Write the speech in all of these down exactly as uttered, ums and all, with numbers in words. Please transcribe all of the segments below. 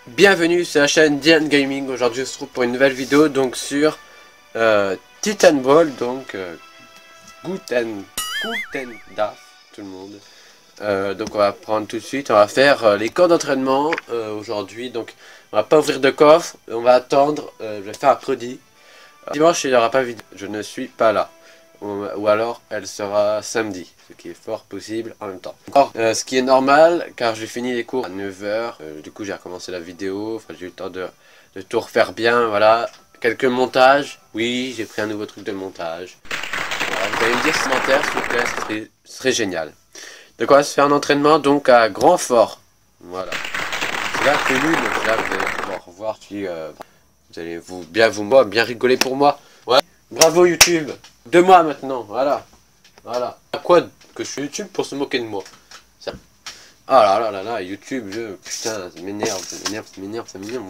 Bienvenue sur la chaîne Diane Gaming. Aujourd'hui on se retrouve pour une nouvelle vidéo donc sur euh, Titan Ball, donc euh, Guten, Guten Das tout le monde. Euh, donc on va prendre tout de suite, on va faire euh, les camps d'entraînement euh, aujourd'hui. Donc on va pas ouvrir de coffre, on va attendre, euh, je vais faire mercredi. Euh, dimanche il n'y aura pas vidéo, je ne suis pas là. Ou, ou alors elle sera samedi, ce qui est fort possible en même temps. Or, euh, ce qui est normal, car j'ai fini les cours à neuf heures, euh, du coup j'ai recommencé la vidéo, enfin j'ai eu le temps de, de tout refaire bien, voilà. Quelques montages, oui j'ai pris un nouveau truc de montage. Voilà, vous allez me dire en commentaire s'il vous plaît, ce serait, ce serait génial. Donc on va se faire un entraînement donc à Grand Fort, voilà. C'est là que nul, donc là vous allez pouvoir revoir, puis euh, vous allez vous, bien vous moi, bien rigoler pour moi. Ouais. Bravo YouTube, de moi maintenant, voilà, voilà. À quoi que je suis YouTube pour se moquer de moi? Ça. Ah là là là là, YouTube, je, putain, ça m'énerve, ça m'énerve, ça m'énerve, ça m'énerve. Mon...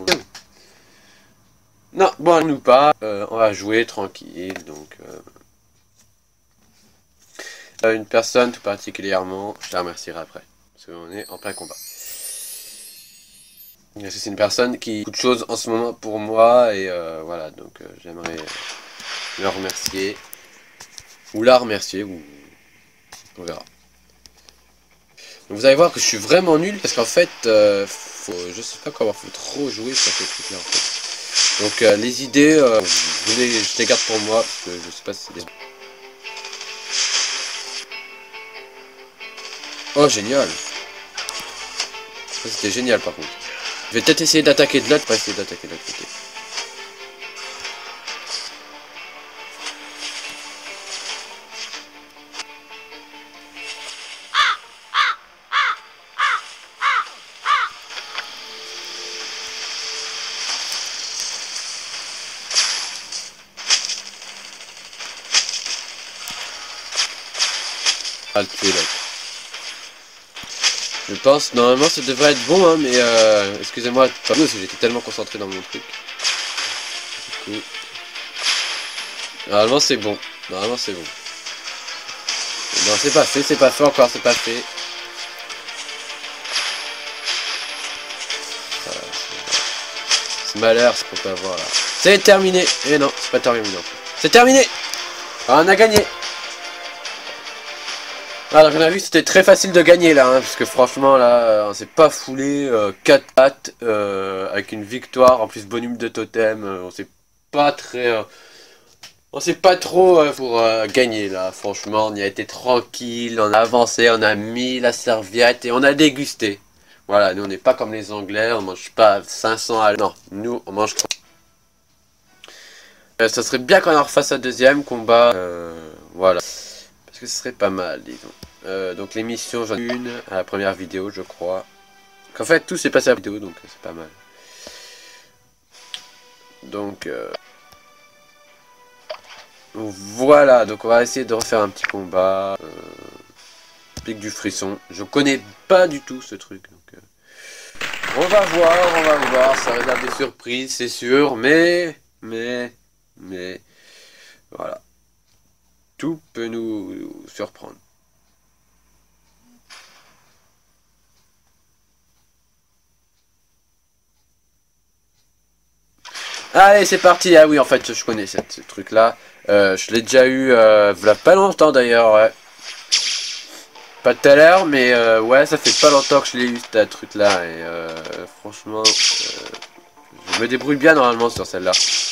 Non, bon, nous pas, euh, on va jouer tranquille, donc... Euh, une personne tout particulièrement, je la remercierai après, parce qu'on est en plein combat. C'est une personne qui fait beaucoup de choses en ce moment pour moi, et euh, voilà, donc euh, j'aimerais le remercier. Ou la remercier, ou on verra. Donc vous allez voir que je suis vraiment nul parce qu'en fait, euh, faut, je sais pas comment faut trop jouer sur ces trucs là en fait. Donc euh, les idées, euh, je, les, je les garde pour moi parce que je sais pas si c'est des... Oh génial. Ça c'était génial par contre. Je vais peut-être essayer d'attaquer de l'autre, pas essayer d'attaquer de l'autre côté. Ah, le tuer l'autre. Je pense, normalement ça devrait être bon, hein, mais euh, excusez-moi, parce que j'étais tellement concentré dans mon truc. Du coup, normalement c'est bon, normalement c'est bon. Non, c'est pas fait, c'est pas fait encore, c'est pas fait. Voilà, c'est malheur ce qu'on peut avoir là. C'est terminé. Et non, c'est pas terminé non plus. C'est terminé. Ah, on a gagné. Alors on a vu que c'était très facile de gagner là, hein, parce que franchement là, on s'est pas foulé euh, quatre quatre euh, avec une victoire, en plus bonus de totem, euh, on s'est pas très... Euh, on s'est pas trop euh, pour euh, gagner là, franchement on y a été tranquille, on a avancé, on a mis la serviette et on a dégusté. Voilà, nous on n'est pas comme les Anglais, on mange pas cinq cents à l'heure, non, nous on mange... Euh, ça serait bien qu'on en refasse un deuxième combat, euh, voilà. Parce que ce serait pas mal, disons. Euh, donc l'émission, j'en ai une à la première vidéo, je crois. Qu'en fait, tout s'est passé à la vidéo, donc c'est pas mal. Donc, euh... voilà, donc on va essayer de refaire un petit combat. Euh... Pique du frisson. Je connais pas du tout ce truc. Donc, euh... on va voir, on va voir. Ça réserve des surprises, c'est sûr. Mais, mais, mais, voilà. Tout peut nous surprendre. Allez, c'est parti. Ah oui, en fait, je connais cette, ce truc-là. Euh, je l'ai déjà eu euh, voilà, pas longtemps d'ailleurs. Ouais. Pas tout à l'heure, mais euh, ouais, ça fait pas longtemps que je l'ai eu, ce truc-là. Et euh, franchement, euh, je me débrouille bien normalement sur celle-là.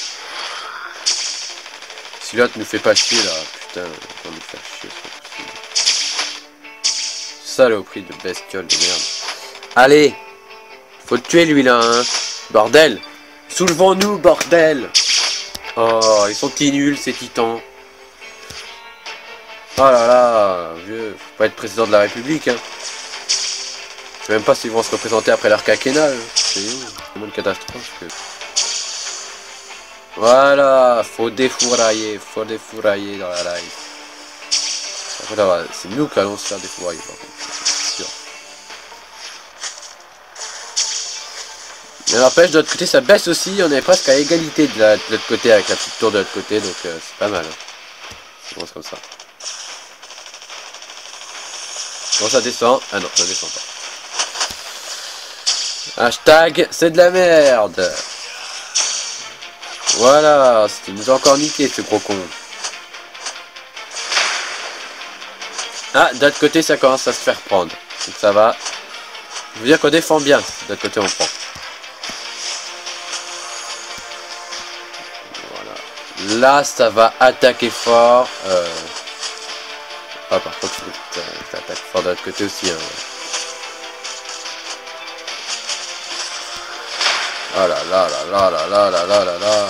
Si l'autre nous fait pas chier là, putain, on va nous faire chier, c'est pas possible. Saloperie de bestiole de merde. Allez, faut le tuer lui là, hein. Bordel. Soulevons-nous, bordel. Oh, ils sont petits nuls, ces titans. Oh là là, vieux, faut pas être président de la République, hein. Je sais même pas s'ils vont se représenter après leur quinquennat. C'est vraiment une catastrophe. Que... Voilà, faut défourailler, faut défourailler dans la live. C'est nous qui allons se faire défourailler, par contre, c'est sûr. Mais n'empêche, de l'autre côté, ça baisse aussi. On est presque à égalité de l'autre côté avec la petite tour de l'autre côté, donc euh, c'est pas mal. Hein. Ça commence comme ça. Bon, ça descend. Ah non, ça descend pas. Hashtag c'est de la merde. Voilà, c'était nous a encore niqué ce gros con. Ah, de l'autre côté ça commence à se faire prendre. Donc ça va. Je veux dire qu'on défend bien. De l'autre côté on prend. Voilà. Là ça va attaquer fort. Euh... Ah par contre ça attaque fort de l'autre côté aussi. Hein. Oh là là là là là là là là là là.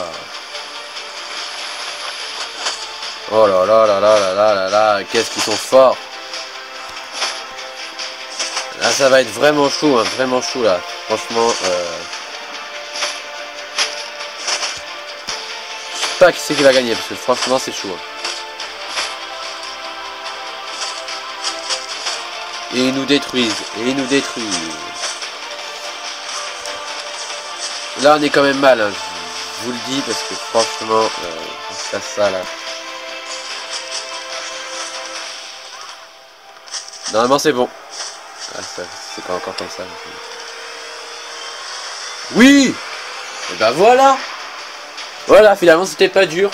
Oh là là là là là là là là. Qu'est-ce qu'ils sont forts. Là ça va être vraiment chaud, hein, vraiment chaud là. Franchement, euh... je sais pas qui c'est qui va gagner parce que franchement c'est chaud. Hein. Et ils nous détruisent, et ils nous détruisent. Là on est quand même mal, hein. Je vous le dis parce que franchement, euh, ça ça là. Normalement c'est bon. Ah, c'est pas encore comme ça. Oui. Et ben voilà. Voilà, finalement c'était pas dur.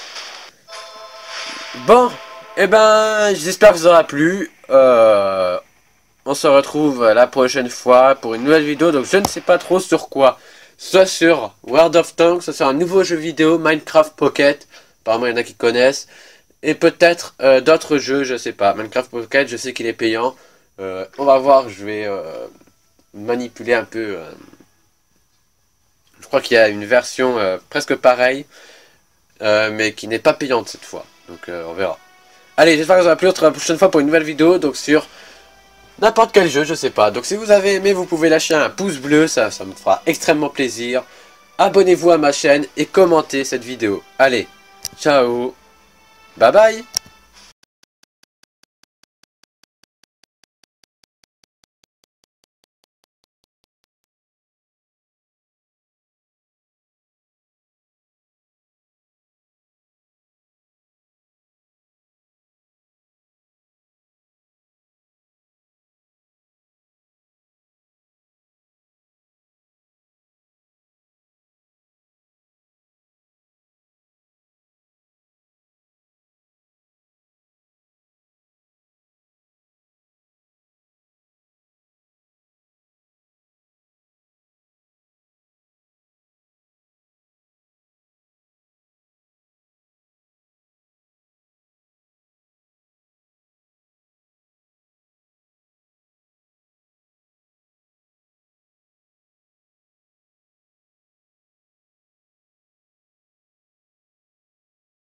Bon, et ben j'espère que ça vous aura plu. Euh, on se retrouve la prochaine fois pour une nouvelle vidéo. Donc je ne sais pas trop sur quoi. Soit sur World of Tanks, soit sur un nouveau jeu vidéo, Minecraft Pocket. Apparemment il y en a qui connaissent. Et peut-être euh, d'autres jeux, je sais pas. Minecraft Pocket, je sais qu'il est payant. Euh, on va voir, je vais euh, manipuler un peu. Euh, je crois qu'il y a une version euh, presque pareille, euh, mais qui n'est pas payante cette fois. Donc euh, on verra. Allez, j'espère que ça vous a plu. On se retrouve la prochaine fois pour une nouvelle vidéo. Donc sur n'importe quel jeu, je sais pas. Donc si vous avez aimé, vous pouvez lâcher un pouce bleu. Ça, ça me fera extrêmement plaisir. Abonnez-vous à ma chaîne et commentez cette vidéo. Allez, ciao. Bye bye.